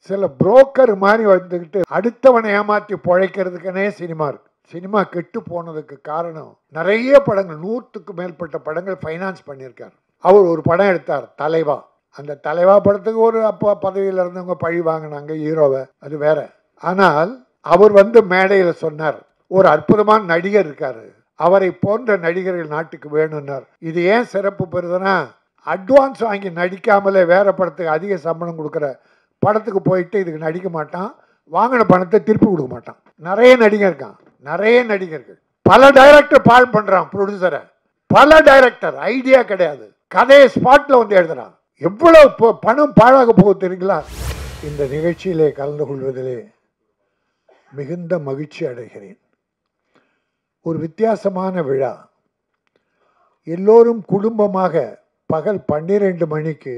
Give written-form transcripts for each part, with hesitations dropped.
சில புரோக்கர் மாதிரி வந்துக்கிட்டு அடுத்தவனை ஏமாற்றி பிழைக்கிறதுக்குனே சினிமா இருக்கு. சினிமா கெட்டு போனதுக்கு காரணம் நிறைய படங்கள், 100க்கு மேற்பட்ட படங்கள் ஃபைனான்ஸ் பண்ணியிருக்கார். அவர் ஒரு படம் எடுத்தார், தலைவா. அந்த தலைவா படத்துக்கு ஒரு அப்போ பதவியில் இருந்தவங்க பழி வாங்கினாங்க ஹீரோவை, அது வேற. ஆனால் அவர் வந்து மேடையில் சொன்னார், ஒரு அற்புதமான நடிகர் இருக்காரு, அவரை போன்ற நடிகர்கள் நாட்டுக்கு வேணும்னார். இது ஏன் சிறப்பு பெறுதுன்னா, அட்வான்ஸ் வாங்கி நடிக்காமலே வேற படத்துக்கு அதிக சம்பளம் கொடுக்குற படத்துக்கு போயிட்டு இதுக்கு நடிக்க மாட்டான், வாங்கின பணத்தை திருப்பி கொடுக்க மாட்டான். நிறைய நடிகர் இருக்கான், நிறைய நடிகர்கள். பல டைரக்டர் பால் பண்றான் ப்ரொடியூசரை. பல டைரக்டர் ஐடியா கிடையாது, கதையை ஸ்பாட்ல வந்து எழுதுறான். எவ்வளவு பணம் பாழாக போகுது தெரியுங்களா? இந்த நிகழ்ச்சியிலே கலந்து கொள்வதிலே மிகுந்த மகிழ்ச்சி அடைகிறேன். ஒரு வித்தியாசமான விழா. எல்லோரும் குடும்பமாக பகல் 12 மணிக்கு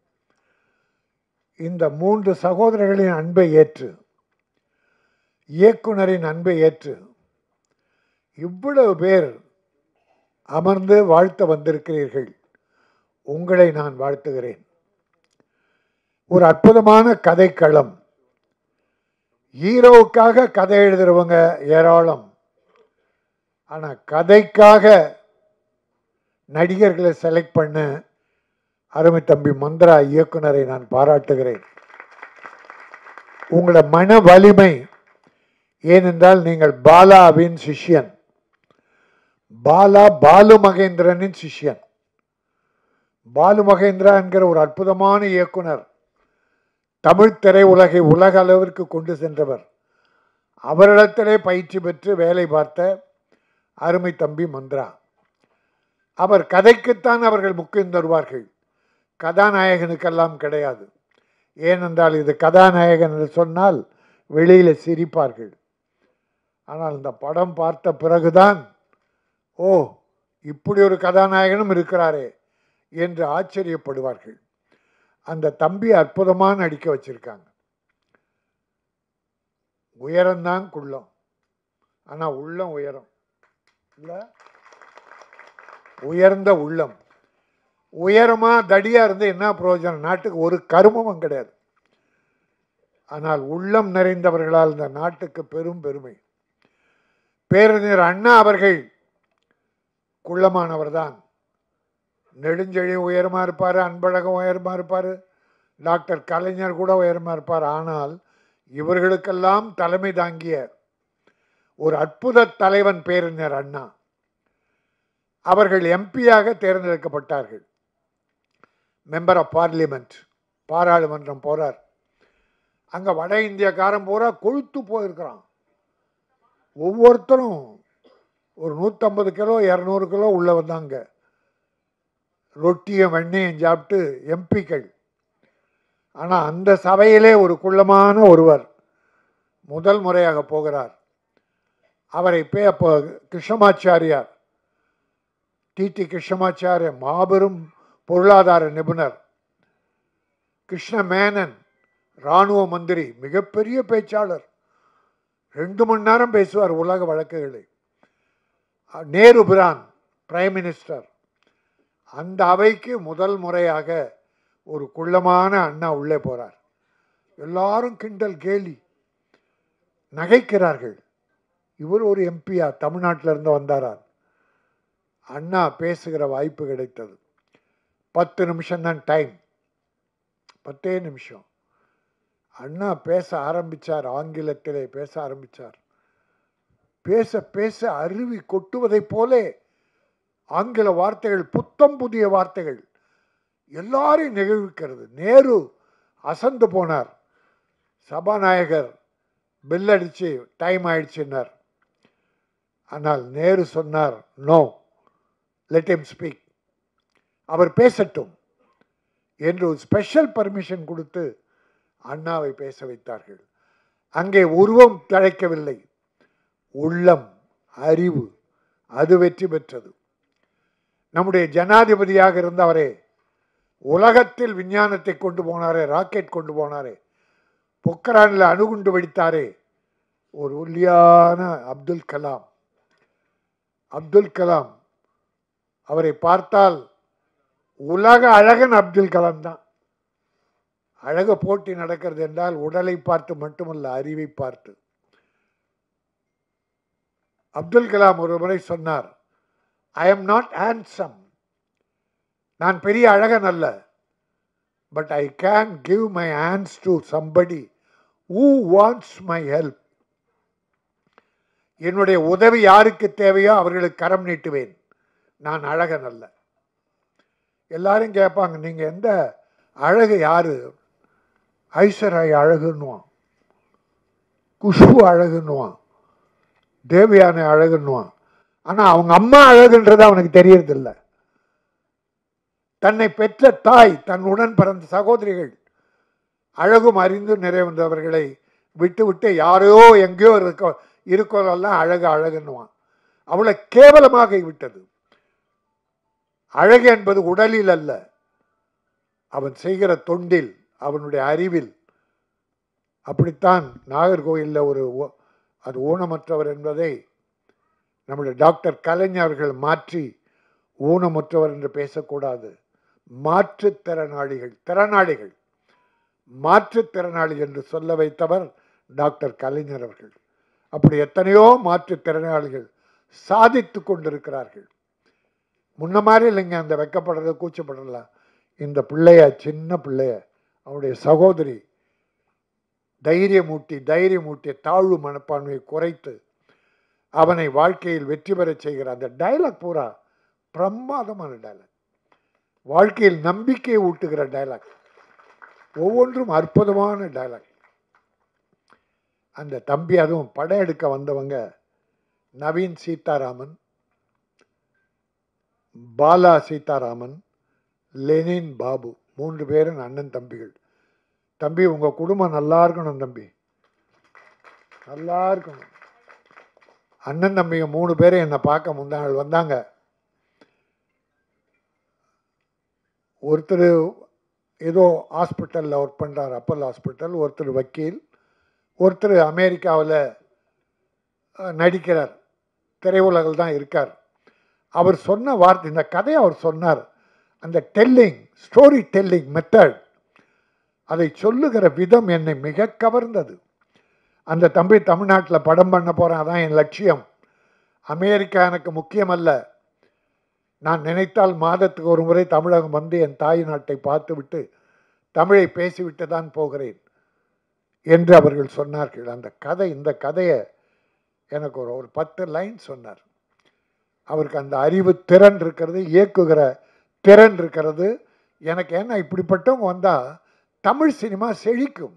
இந்த 3 சகோதரர்களின் அன்பை ஏற்று, இயக்குனரின் அன்பை ஏற்று இவ்வளவு பேர் அமர்ந்து வாழ்த்த வந்திருக்கிறீர்கள். உங்களை நான் வாழ்த்துகிறேன். ஒரு அற்புதமான கதைக்களம். ஹீரோவுக்காக கதை எழுதுறவங்க ஏராளம். ஆனால் கதைக்காக நடிகர்களை செலக்ட் பண்ண அருமை தம்பி மந்த்ரா இயக்குனரை நான் பாராட்டுகிறேன். உங்களோட மன வலிமை. ஏனென்றால் நீங்கள் பாலாவின் சிஷ்யன், பாலு மகேந்திரனின் சிஷ்யன். பாலு மகேந்திரா என்கிற ஒரு அற்புதமான இயக்குனர், தமிழ் திரையுலகை உலக அளவிற்கு கொண்டு சென்றவர். அவரிடத்திலே பயிற்சி பெற்று வேலை பார்த்த அருமை தம்பி மந்த்ரா. அவர் கதைக்குத்தான் அவர்கள் முக்கியம் தருவார்கள், கதாநாயகனுக்கெல்லாம் கிடையாது. ஏனென்றால் இது கதாநாயகன் என்று சொன்னால் வெளியில் சிரிப்பார்கள். ஆனால் இந்த படம் பார்த்த பிறகுதான், ஓ இப்படி ஒரு கதாநாயகனும் இருக்கிறாரே என்று ஆச்சரியப்படுவார்கள். அந்த தம்பி அற்புதமாக நடிக்க வச்சிருக்காங்க. உயரம்தான் குள்ளம், ஆனால் உள்ளம் உயரம் இல்லை. உயர்ந்த உள்ளம். உயரமா தடியா இருந்து என்ன பிரயோஜனம்? நாட்டுக்கு ஒரு கருமமும் கிடையாது. ஆனால் உள்ளம் நிறைந்தவர்களால் இந்த நாட்டுக்கு பெரும் பெருமை. பேரறிஞர் அண்ணா அவர்கள் குள்ளமானவர் தான். நெடுஞ்செழி உயரமா இருப்பார், அன்பழகம் உயரமா இருப்பார், டாக்டர் கலைஞர் கூட உயரமா இருப்பார். ஆனால் இவர்களுக்கெல்லாம் தலைமை தாங்கிய ஒரு அற்புத தலைவன் பேரறிஞர் அண்ணா. அவர்கள் எம்பியாக தேர்ந்தெடுக்கப்பட்டார்கள். மெம்பர் ஆஃப் பார்லிமெண்ட், பாராளுமன்றம் போறார். அங்க வட இந்தியக்காரன் பூரா கொழுத்து போயிருக்கிறான். ஒவ்வொருத்தரும் ஒரு 150 கிலோ 200 கிலோ உள்ள வந்தாங்க. ரொட்டியும் வெண்ணையும் சாப்பிட்டு எம்பிக்கள். ஆனால் அந்த சபையிலே ஒரு குள்ளமான ஒருவர் முதல் முறையாக போகிறார். அவரை அப்போ கிருஷ்ணமாச்சாரியார், டிடி கிருஷ்ணமாச்சாரியார், மாபெரும் பொருளாதார நிபுணர். கிருஷ்ண மேனன், இராணுவ மந்திரி, மிகப்பெரிய பேச்சாளர், 2 மணி நேரம் பேசுவார் உலக வழக்குகளை. நேரு பிரான், பிரைம் மினிஸ்டர். அந்த அவைக்கு முதல் முறையாக ஒரு குள்ளமான அண்ணா உள்ளே போறார். எல்லாரும் கிண்டல் கேலி நகைக்கிறார்கள். இவர் ஒரு எம்பியா, தமிழ்நாட்டில் இருந்து வந்தாரார். அண்ணா பேசுகிற வாய்ப்பு கிடைத்தது. 10 நிமிஷம் தான் டைம், 10 நிமிஷம். அண்ணா பேச ஆரம்பித்தார், ஆங்கிலத்திலே பேச ஆரம்பித்தார். பேச பேச அருவி கொட்டுவதைப் போலே ஆங்கில வார்த்தைகள், புத்தம் புதிய வார்த்தைகள் எல்லாரையும் நிகழ்விக்கிறது. நேரு அசந்து போனார். சபாநாயகர் பெல் அடிச்சு டைம் ஆயிடுச்சுன்னார். ஆனால் நேரு சொன்னார், நோ, லெட் ஹிம் ஸ்பீக், அவர் பேசட்டும் என்று ஒரு ஸ்பெஷல் பர்மிஷன் கொடுத்து அண்ணாவை பேச வைத்தார்கள். அங்கே உருவம் தழைக்கவில்லை, உள்ளம், அறிவு, அது வெற்றி பெற்றது. நம்முடைய ஜனாதிபதியாக இருந்தவரே, உலகத்தில் விஞ்ஞானத்தை கொண்டு போனாரே, ராக்கெட் கொண்டு போனாரே, பொக்ரானில் அணுகுண்டு வெடித்தாரே, ஒரு ஒல்லியான அப்துல் கலாம். அப்துல் கலாம், அவரை பார்த்தால் உலக அழகன் அப்துல் கலாம் தான். அழகு போட்டி நடக்கிறது என்றால் உடலை பார்த்து மட்டுமல்ல, அறிவை பார்த்து. அப்துல் கலாம் ஒரு முறை சொன்னார், ஐ எம் நாட் ஹேண்ட்சம், நான் பெரிய அழகன் அல்ல, but I can give my hands to somebody who wants my help. என்னுடைய உதவி யாருக்கு தேவையோ அவர்களுக்கு கரம் நீட்டுவேன். நான் அழகன் அல்ல. எல்லாரும் கேட்பாங்க, நீங்கள் எந்த அழகு யாரு? ஐஸ்வர்யா அழகுன்னுவான், குஷ்பு அழகுன்னுவான், தேவயானை அழகுன்னுவான். ஆனால் அவங்க அம்மா அழகுன்றது அவனுக்கு தெரியறதில்ல. தன்னை பெற்ற தாய், தன் உடன் பிறந்த சகோதரிகள் அழகும் அறிந்து நிறைவந்தவர்களை விட்டு விட்டு யாரையோ எங்கேயோ இருக்கிறதெல்லாம் அழகு அழகுன்னுவான். அவளை கேவலமாக விட்டது. அழகு என்பது உடலில் அல்ல, அவன் செய்கிற தொண்டில், அவனுடைய அறிவில். அப்படித்தான் நாகர்கோயிலில் அது ஊனமற்றவர் என்பதை நம்முடைய டாக்டர் கலைஞர்கள் மாற்றி ஊனமுற்றவர் என்று பேசக்கூடாது, மாற்றுத்திறனாளிகள் மாற்றுத்திறனாளி என்று சொல்ல வைத்தவர் டாக்டர் கலைஞர் அவர்கள். அப்படி எத்தனையோ மாற்றுத்திறனாளிகள் சாதித்து கொண்டிருக்கிறார்கள். முன்ன மாதிரி இல்லைங்க, அந்த வெக்கப்படுறது கூச்சப்படலாம். இந்த பிள்ளைய, சின்ன பிள்ளைய, அவனுடைய சகோதரி தைரியமூட்டிய தாழ்வு மனப்பான்மையை குறைத்து அவனை வாழ்க்கையில் வெற்றி பெற செய்கிற அந்த டைலாக் பூரா பிரமாதமான டைலாக், வாழ்க்கையில் நம்பிக்கையை ஊட்டுகிற டைலாக், ஒவ்வொன்றும் அற்புதமான டைலாக். அந்த தம்பி, அதுவும் படம் எடுக்க வந்தவங்க நவீன் சீதாராமன், பாலா சீதாராமன், லெனின் பாபு, 3 பேரும் அண்ணன் தம்பிகள். தம்பி, உங்கள் குடும்பம் நல்லா இருக்கணும் தம்பி, நல்லா இருக்கணும். அண்ணன் தம்பிங்க 3 பேரும் என்னை பார்க்க முந்தா நாள் வந்தாங்க. ஒருத்தர் ஏதோ ஹாஸ்பிட்டலில் ஒர்க் பண்ணுறார், அப்பல் ஹாஸ்பிட்டல். ஒருத்தர் வக்கீல், ஒருத்தர் அமெரிக்காவில் நடிக்கிறார், திரையுலகில் தான் இருக்கார். அவர் சொன்ன வார்த்தை, இந்த கதையை அவர் சொன்னார், அந்த ஸ்டோரி டெல்லிங் மெத்தட், அதை சொல்லுகிற விதம் என்னை மிக கவர்ந்தது. அந்த தம்பி தமிழ்நாட்டில் படம் பண்ண போகிறேன், அதான் என் லட்சியம். அமெரிக்கா எனக்கு முக்கியம் அல்ல, நான் நினைத்தால் மாதத்துக்கு ஒரு முறை தமிழகம் வந்து என் தாய் நாட்டை பார்த்துவிட்டு தமிழை பேசிவிட்டு தான் போகிறேன் என்று அவர்கள் சொன்னார்கள். அந்த கதை, இந்த கதையை எனக்கு ஒரு 10 லைன் சொன்னார். அவருக்கு அந்த அறிவு திறன் இருக்கிறது, இயக்குகிற திறன் இருக்கிறது. எனக்கு என்ன, இப்படிப்பட்டவங்க வந்தால் தமிழ் சினிமா செழிக்கும்.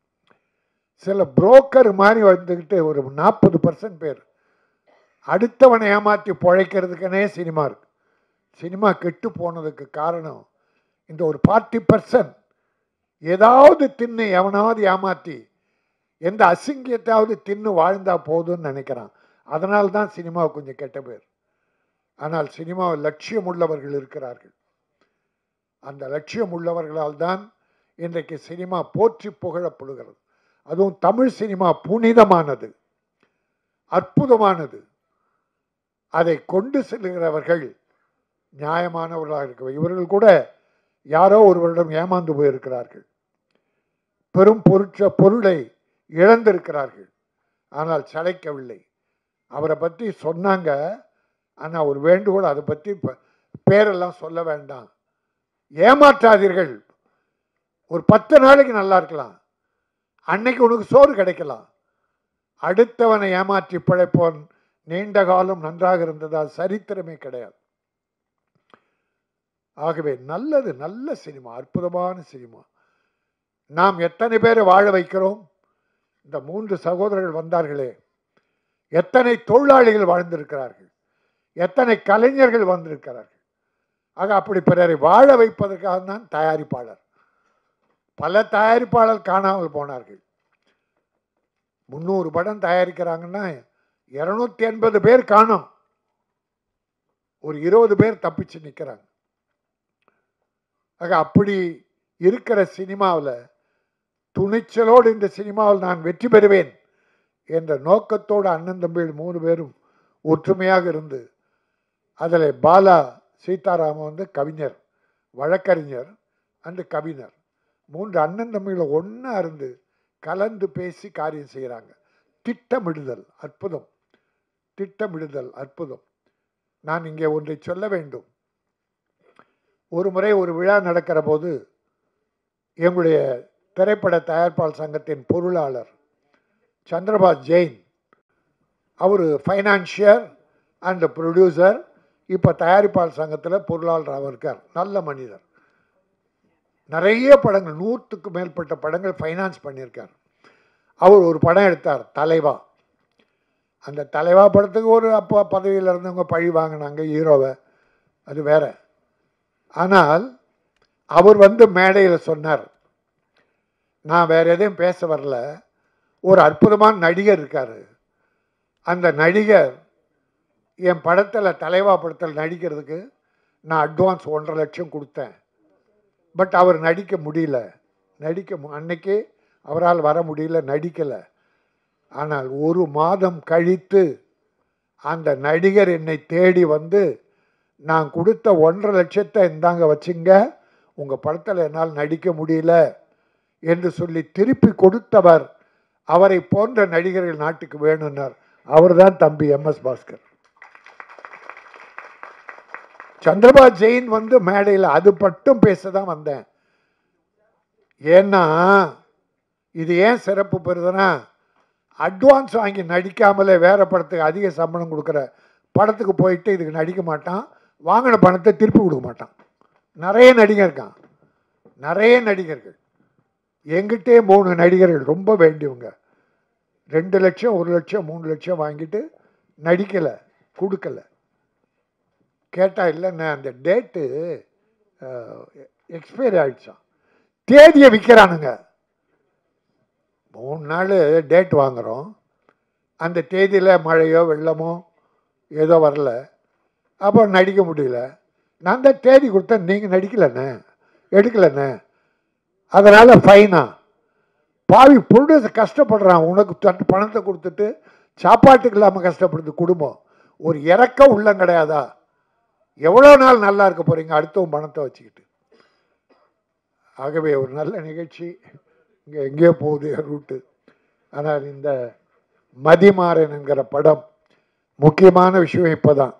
சில புரோக்கர் மாதிரி வந்துக்கிட்டு ஒரு 40% பேர் அடுத்தவனை ஏமாற்றி பிழைக்கிறதுக்குனே சினிமா இருக்கு. சினிமா கெட்டு போனதுக்கு காரணம் இந்த ஒரு 40% ஏதாவது தின்னு எவனாவது ஏமாற்றி எந்த அசிங்கத்தையாவது தின்னு வாழ்ந்தா போதும்னு நினைக்கிறான். அதனால தான் சினிமா கொஞ்சம் கெட்ட பேர். ஆனால் சினிமாவில் லட்சியம் உள்ளவர்கள் இருக்கிறார்கள். அந்த லட்சியம் உள்ளவர்களால் தான் இன்றைக்கு சினிமா போற்றி புகழப்படுகிறது. அதுவும் தமிழ் சினிமா புனிதமானது, அற்புதமானது. அதை கொண்டு செல்லுகிறவர்கள் நியாயமானவர்களாக இருக்க. இவர்கள் கூட யாரோ ஒருவரிடம் ஏமாந்து போயிருக்கிறார்கள், பெரும் பொருளை இழந்திருக்கிறார்கள், ஆனால் சளைக்கவில்லை. அவரை பற்றி சொன்னாங்க, ஆனால் ஒரு வேண்டுகோள், அதை பற்றி பேரெல்லாம் சொல்ல வேண்டாம், ஏமாற்றாதீர்கள். ஒரு 10 நாளைக்கு நல்லா இருக்கலாம், அன்னைக்கு உனக்கு சோறு கிடைக்கலாம். அடுத்தவனை ஏமாற்றி பிழைப்போன் நீண்ட காலம் நன்றாக இருந்ததா சரித்திரமே கிடையாது. ஆகவே நல்லது, நல்ல சினிமா, அற்புதமான சினிமா. நாம் எத்தனை பேரை வாழ வைக்கிறோம்? இந்த 3 சகோதரர்கள் வந்தார்களே, எத்தனை தொழிலாளிகள் வாழ்ந்திருக்கிறார்கள், எத்தனை கலைஞர்கள் வந்திருக்கிறார்கள். ஆக அப்படி பிறரை வாழ வைப்பதற்காக தான் தயாரிப்பாளர். பல தயாரிப்பாளர் காணாமல் போனார்கள். 300 படம் தயாரிக்கிறாங்கன்னா 280 பேர் காணோம், ஒரு 20 பேர் தப்பிச்சு நிற்கிறாங்க. ஆக அப்படி இருக்கிற சினிமாவில் துணிச்சலோடு இந்த சினிமாவில் நான் வெற்றி பெறுவேன் என்ற நோக்கத்தோடு அண்ணன் தம்பிகள் 3 பேரும் ஒற்றுமையாக இருந்து, அதில் பாலா சீதாராமன் கவிஞர், வழக்கறிஞர் அண்டு கவிஞர். 3 அண்ணன் தம்பிகளை ஒன்றா இருந்து கலந்து பேசி காரியம் செய்கிறாங்க. திட்டமிடுதல் அற்புதம், திட்டமிடுதல் அற்புதம். நான் இங்கே ஒன்றை சொல்ல வேண்டும். ஒரு முறை ஒரு விழா நடக்கிற போது எங்களுடைய திரைப்பட தயாரிப்பாளர் சங்கத்தின் பொருளாளர் சந்திரபாஸ் ஜெயின், அவர் ஃபைனான்சியர் அண்ட் ப்ரொடியூசர், இப்போ தயாரிப்பாளர் சங்கத்தில் பொருளாளராக இருக்கார். நல்ல மனிதர். நிறைய படங்கள், 100க்கு மேற்பட்ட படங்கள் ஃபைனான்ஸ் பண்ணியிருக்கார். அவர் ஒரு படம் எடுத்தார், தலைவா. அந்த தலைவா படத்துக்கு ஒரு அப்போ பதவியில் இருந்தவங்க பழி வாங்கினாங்க ஹீரோவை, அது வேற. ஆனால் அவர் மேடையில் சொன்னார், நான் வேற எதையும் பேச வரல, ஒரு அற்புதமான நடிகர் இருக்கார், அந்த நடிகர் என் படத்தில் தலைவா படத்தில் நடிக்கிறதுக்கு நான் அட்வான்ஸ் 1.5 லட்சம் கொடுத்தேன். பட் அவர் நடிக்க முடியல, அன்னைக்கு அவரால் வர முடியல, நடிக்கலை. ஆனால் 1 மாதம் கழித்து அந்த நடிகர் என்னை தேடி வந்து, நான் கொடுத்த 1.5 லட்சத்தை இந்தாங்க வச்சுங்க, உங்கள் படத்தில் என்னால் நடிக்க முடியல என்று சொல்லி திருப்பி கொடுத்தவர். அவரை போன்ற நடிகர்கள் நாட்டுக்கு வேணும்னார். அவர் தான் தம்பி MS பாஸ்கர். சந்திரபாஸ் ஜெயின் மேடையில் அது மட்டும் பேச தான் வந்தேன். ஏன்னா இது ஏன் சிறப்பு பெறுதுன்னா, அட்வான்ஸ் வாங்கி நடிக்காமலே வேற படத்துக்கு அதிக சம்பளம் கொடுக்குற படத்துக்கு போயிட்டு இதுக்கு நடிக்க மாட்டான், வாங்கின பணத்தை திருப்பி கொடுக்க மாட்டான். நிறைய நடிகர் இருக்கான், நிறைய நடிகர்கள். எங்கிட்டே 3 நடிகர்கள் ரொம்ப வேண்டியவங்க 2 லட்சம் 1 லட்சம் 3 லட்சம் வாங்கிட்டு நடிக்கலை, கொடுக்கலை. கேட்டால் இல்லைண்ணே அந்த டேட்டு எக்ஸ்பைரி ஆகிடுச்சான், தேதியை விற்கிறானுங்க. 3 நாள் டேட் வாங்குகிறோம், அந்த தேதியில் மழையோ வெள்ளமோ ஏதோ வரல, அப்போ நடிக்க முடியல. நான் தான் தேதி கொடுத்தேன், நீங்கள் நடிக்கலண்ணே, எடுக்கலண்ணே, அதனால் ஃபைனா. பாவி ப்ரொடியூசர் கஷ்டப்படுறான், உனக்கு பணத்தை கொடுத்துட்டு சாப்பாட்டுக்கு இல்லாமல் கஷ்டப்படுது குடும்பம். ஒரு இறக்கம் உள்ளம் கிடையாதா? எவ்வளோ நாள் நல்லா இருக்க போகிறீங்க அடுத்தவன் பணத்தை வச்சுக்கிட்டு? ஆகவே ஒரு நல்ல நிகழ்ச்சி. இங்கே எங்கேயோ போகுது ரூட்டு. ஆனால் இந்த மதிமாறன் என்கிற படம் முக்கியமான விஷயம். இப்போ தான்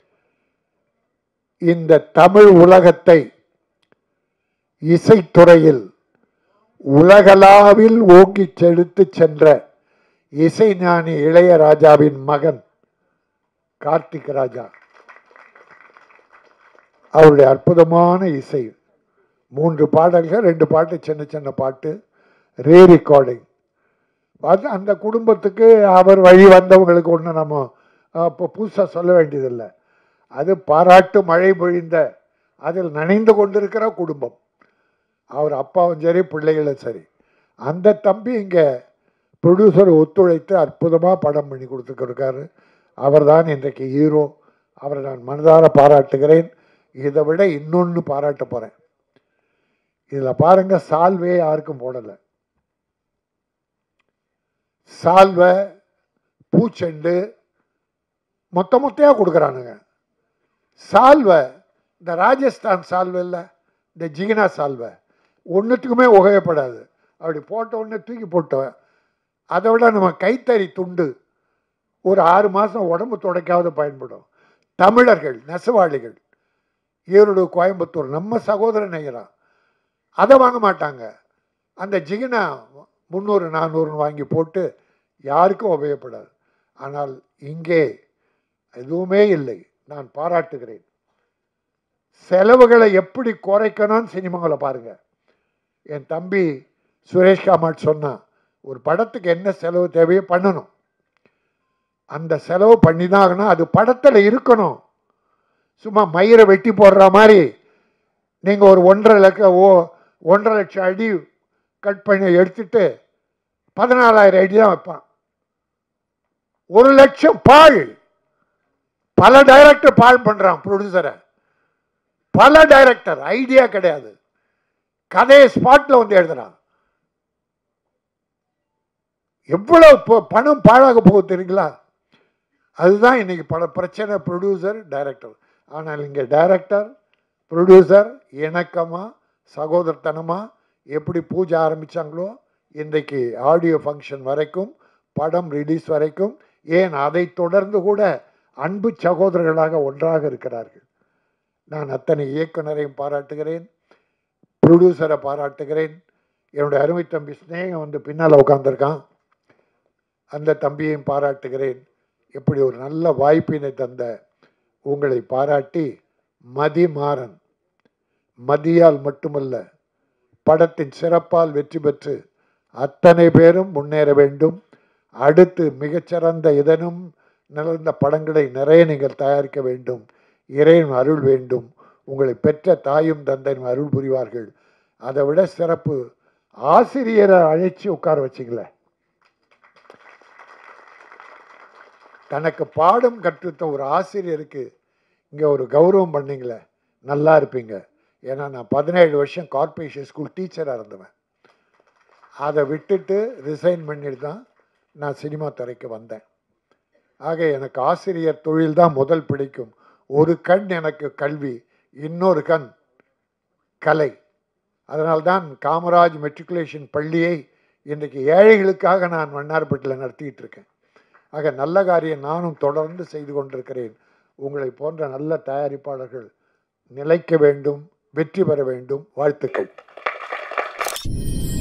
இந்த தமிழ் உலகத்தை இசைத்துறையில் உலகளாவில் ஓங்கி செலுத்து சென்ற இசைஞானி இளையராஜாவின் மகன் கார்த்திக் ராஜா. அவருடைய அற்புதமான இசை, 3 பாடல்கள், 2 பாட்டு சின்ன சின்ன பாட்டு, ரீ ரெக்கார்டிங். அது அந்த குடும்பத்துக்கு அவர் வழி வந்தவங்களுக்கு ஒன்று நம்ம இப்போ புதுசாக சொல்ல வேண்டியதில்லை. அது பாராட்டு மழை பொழிந்த அதில் நனைந்து கொண்டிருக்கிற குடும்பம். அவர் அப்பாவும் சரி பிள்ளைகளும் சரி. அந்த தம்பி இங்கே ப்ரொடியூசர் ஒத்துழைத்து அற்புதமாக படம் பண்ணி கொடுத்துருக்காரு. அவர் தான் இன்றைக்கு ஹீரோ. அவரை நான் மனதார பாராட்டுகிறேன். இதை விட இன்னொன்று பாராட்ட போகிறேன். இதில் பாருங்க, சால்வே யாருக்கும் போடலை. சால்வை பூச்செண்டு மொத்தையாக கொடுக்குறானுங்க. சால்வை இந்த ராஜஸ்தான் சால்வை இல்லை, இந்த ஜிகினா சால்வை ஒன்றுத்துக்குமே உகையப்படாது. அப்படி போட்ட உடனே தூக்கி போட்டவன். அதை விட நம்ம கைத்தறி துண்டு ஒரு 6 மாதம் உடம்பு துடைக்காவது பயன்படும். தமிழர்கள் நெசவாளிகள் ஈரோடு கோயம்புத்தூர் நம்ம சகோதரன் நெய்கிறான், அதை வாங்க மாட்டாங்க. அந்த ஜிகினா 300 400 வாங்கி போட்டு யாருக்கும் உபயோகப்படாது. ஆனால் இங்கே எதுவுமே இல்லை. நான் பாராட்டுகிறேன். செலவுகளை எப்படி குறைக்கணும்னு சினிமாவில் பாருங்கள். என் தம்பி சுரேஷ் காமாட் சொன்னான், ஒரு படத்துக்கு என்ன செலவு தேவையோ பண்ணணும். அந்த செலவு பண்ணி தான் ஆகணும். அது படத்தில் இருக்கணும். சும்மா மயிரை வெட்டி போடுற மாதிரி நீங்கள் ஒரு 1.5 லட்சம் அடி கட் பண்ணி எடுத்துட்டு 14,000 அடி தான் வைப்பான். 1 லட்சம் பால். பல டைரக்டர் பால் பண்ணுறான் ப்ரொடியூசரை. பல டைரக்டர் ஐடியா கிடையாது, கதையை ஸ்பாட்டில் எழுதுறான். எவ்வளவு பணம் பாழாக போகுது தெரியுங்களா? அதுதான் இன்னைக்கு பல பிரச்சனை, ப்ரொடியூசர் டைரக்டர். ஆனால் இங்கே டைரக்டர் ப்ரொடியூசர் இணக்கமாக சகோதரத்தனமாக எப்படி பூஜை ஆரம்பித்தாங்களோ இன்றைக்கு ஆடியோ ஃபங்க்ஷன் வரைக்கும், படம் ரிலீஸ் வரைக்கும், ஏன் அதை தொடர்ந்து கூட அன்பு சகோதரர்களாக ஒன்றாக இருக்கிறார்கள். நான் அத்தனை இயக்குனரையும் பாராட்டுகிறேன், ப்ரொடியூசரை பாராட்டுகிறேன். என்னுடைய அருமை தம்பி ஸ்நேகம் வந்து பின்னால் உட்காந்துருக்கான், அந்த தம்பியையும் பாராட்டுகிறேன். எப்படி ஒரு நல்ல வாய்ப்பினை தந்த உங்களை பாராட்டி, மதிமாறன் மதியால் மட்டுமல்ல படத்தின் சிறப்பால் வெற்றி பெற்று அத்தனை பேரும் முன்னேற வேண்டும். அடுத்து மிகச்சிறந்த இதனும் நிலர்ந்த படங்களை நிறைய நீங்கள் தயாரிக்க வேண்டும். இறைவன் அருள் வேண்டும். உங்களை பெற்ற தாயும் தந்தையும் அருள் புரிவார்கள். அதை விட சிறப்பு, ஆசிரியரை அழைச்சி உட்கார வச்சிக்கல. தனக்கு பாடம் கற்றுத்த ஒரு ஆசிரியருக்கு இங்கே ஒரு கௌரவம் பண்ணிங்களே, நல்லா இருப்பீங்க. ஏன்னா நான் 17 வருஷம் கார்ப்பரேஷன் ஸ்கூல் டீச்சராக இருந்தவன். அதை விட்டுட்டு ரிசைன் பண்ணிட்டு தான் நான் சினிமா துறைக்கு வந்தேன். ஆக எனக்கு ஆசிரியர் தொழில் தான் முதல் பிடிக்கும். ஒரு கண் எனக்கு கல்வி, இன்னொரு கண் கலை. அதனால்தான் காமராஜ் மெட்ரிகுலேஷன் பள்ளியை இன்றைக்கு ஏழைகளுக்காக நான் வண்ணாரப்பேட்டையில் நடத்திக்கிட்டு இருக்கேன். ஆக நல்ல காரியம் நானும் தொடர்ந்து செய்து கொண்டிருக்கிறேன். உங்களை போன்ற நல்ல தயாரிப்பாளர்கள் நிலைக்க வேண்டும், வெற்றி பெற வேண்டும். வாழ்த்துக்கள்.